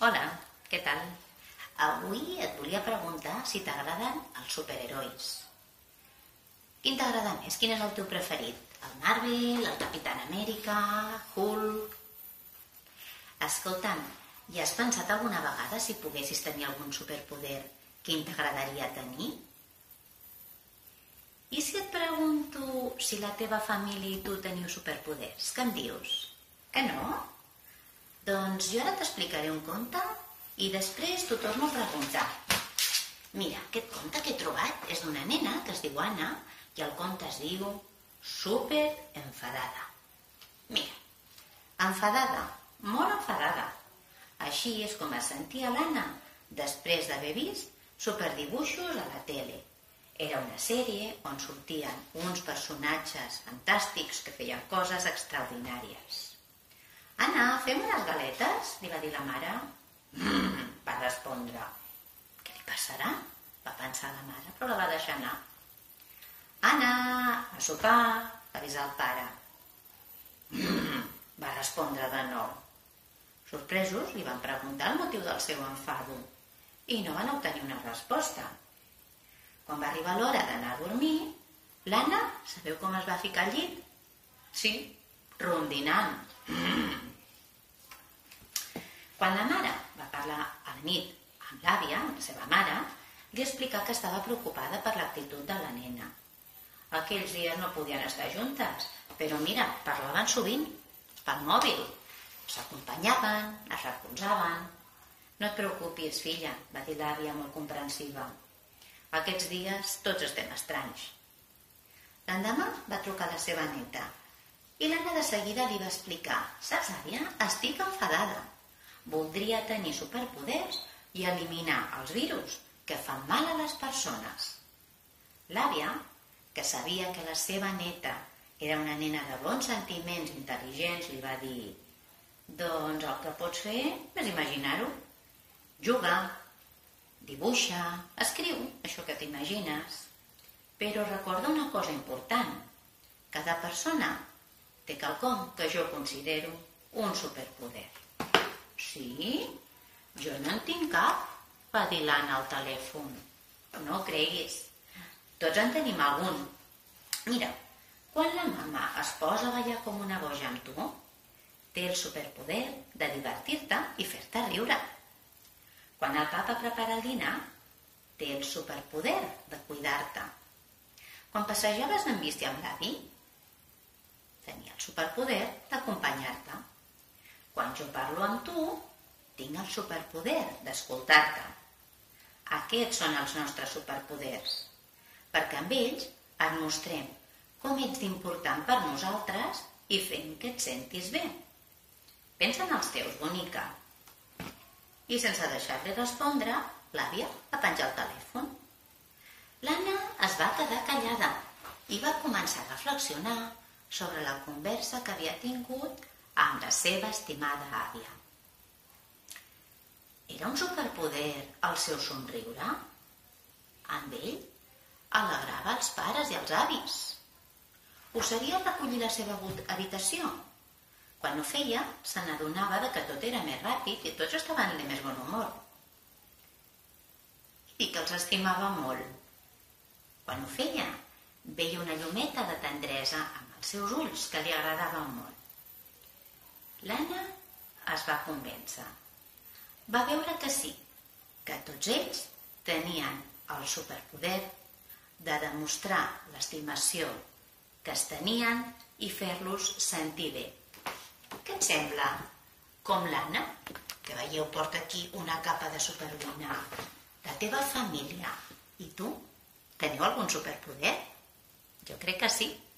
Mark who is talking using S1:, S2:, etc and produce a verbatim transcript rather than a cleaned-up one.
S1: Hola, què tal? Avui et volia preguntar si t'agraden els superherois. Quin t'agrada més? Quin és el teu preferit? El Marvel, el Capitán Amèrica, Hulk... Escolta'm, hi has pensat alguna vegada si poguessis tenir algun superpoder, quin t'agradaria tenir? I si et pregunto si la teva família i tu teniu superpoders, què em dius? Que no? Doncs jo ara t'explicaré un conte i després t'ho torno a preguntar. Mira, aquest conte que he trobat és d'una nena que es diu Anna i el conte es diu Super enfadada. Mira, enfadada, molt enfadada. Així és com es sentia l'Anna després d'haver vist superdibuixos a la tele. Era una sèrie on sortien uns personatges fantàstics que feien coses extraordinàries. «Anna, fem unes galetes?» li va dir la mare. «Mmm», va respondre. «Què li passarà?», va pensar la mare, però la va deixar anar. «Anna, a sopar», va avisar el pare. «Mmm», va respondre de nou. Sorpresos, li van preguntar el motiu del seu enfado i no van obtenir una resposta. Quan va arribar l'hora d'anar a dormir, l'Anna, sabeu com es va ficar al llit? Sí, rondinant. Quan la mare va parlar a la nit amb l'àvia, amb la seva mare, li explicà que estava preocupada per l'actitud de la nena. Aquells dies no podien estar juntes, però mira, parlaven sovint pel mòbil. S'acompanyaven, es recolzaven. «No et preocupis, filla», va dir l'àvia molt comprensiva. «Aquests dies tots estem estranys». L'endemà va trucar a la seva neta i l'Anna de seguida li va explicar: «Saps, àvia, estic enfadada. Voldria tenir superpoders i eliminar els virus que fan mal a les persones». L'àvia, que sabia que la seva neta era una nena de bons sentiments intel·ligents, li va dir: «Doncs el que pots fer és imaginar-ho. Juga, dibuixa, escriu això que t'imagines. Però recorda una cosa important. Cada persona té quelcom que jo considero un superpoder». «Sí? Jo no en tinc cap», va dir l'Anna al telèfon. «No ho creguis. Tots en tenim algun. Mira, quan la mama es posa a ballar com una boja amb tu, té el superpoder de divertir-te i fer-te riure. Quan el papa prepara el dinar, té el superpoder de cuidar-te. Quan passejaves en bici amb l'avi, tenia el superpoder d'acompanyar-te. Quan jo parlo amb tu, tinc el superpoder d'escoltar-te. Aquests són els nostres superpoders, perquè amb ells et mostrem com ets important per nosaltres i fem que et sentis bé. Pensa en els teus, bonica». I sense deixar-li respondre, l'àvia va penjar el telèfon. L'Anna es va quedar callada i va començar a reflexionar sobre la conversa que havia tingut amb la seva estimada àvia. Era un superpoder el seu somriure? Amb ell alegrava els pares i els avis. Ho seria recollir la seva habitació? Quan ho feia, se n'adonava que tot era més ràpid i tots estaven de més bon humor. I que els estimava molt. Quan ho feia, veia una llumeta de tendresa amb els seus ulls que li agradaven molt. L'Anna es va convèncer. Va veure que sí, que tots ells tenien el superpoder de demostrar l'estimació que es tenien i fer-los sentir bé. Què et sembla? Com l'Anna, que veieu porta aquí una capa de superheroïna. La teva família i tu teniu algun superpoder? Jo crec que sí.